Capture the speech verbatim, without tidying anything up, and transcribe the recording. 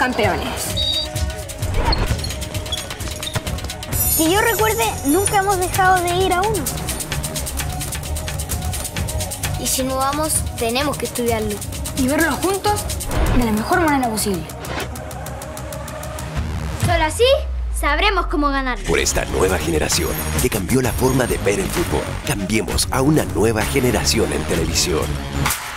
campeones. Que yo recuerde, nunca hemos dejado de ir a uno. Y si no vamos, tenemos que estudiarlo. Y verlo juntos de la mejor manera posible. Solo así sabremos cómo ganar. Por esta nueva generación que cambió la forma de ver el fútbol, cambiemos a una nueva generación en televisión.